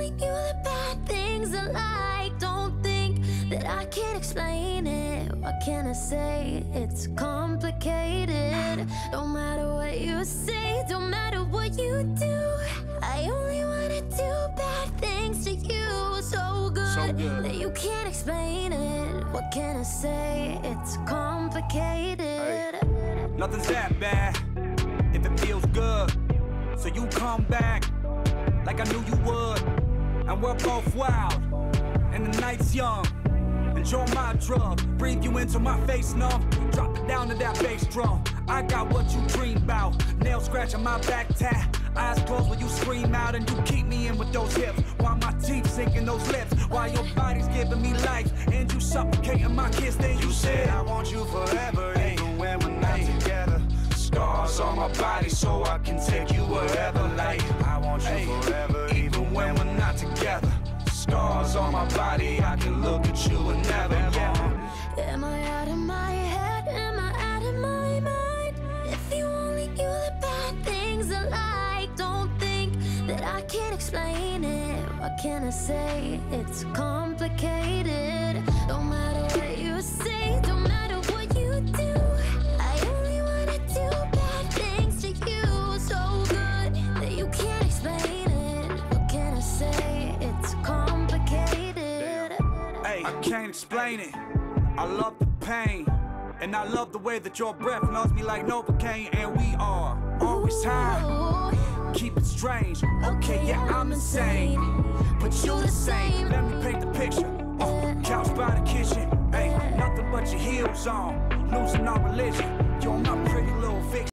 only knew the bad things I like, don't think that I can explain it. What can I say? It's complicated. Don't matter what you say, don't matter what you do, I only wanna do bad things to you. So good that you can't explain it. What can I say? It's complicated. Nothing's that bad if it feels good. So you come back like I knew you would. And we're both wild and the night's young. Enjoy my drug, breathe you into my face numb. Drop it down to that bass drum. I got what you dream about. Nails scratching my back tat. Eyes closed when you scream out, and you keep me in with those hips, while my teeth sinking those lips, while your body's giving me life, and you suffocating my kiss. Then you said I want you forever, even when we're not together. Scars on my body so I can take you wherever. Like I want you forever, even when we're not together. Scars on my body, I can look at you and never. Am I out of my head? Am I out of my mind? If you only knew the bad things I like, don't think that I can explain it. What can I say? It's complicated. Don't matter what you say, don't matter what you do, I only wanna do bad things to you. So good that you can't explain it. What can I say? It's complicated. I can't explain it. I love the pain, and I love the way that your breath melts me like Novocaine. And we are always high, keep it strange. Okay, yeah, I'm insane, but you the same. Let me paint the picture. Couch by the kitchen, hey, nothing but your heels on, losing our religion. You're my pretty little fiction.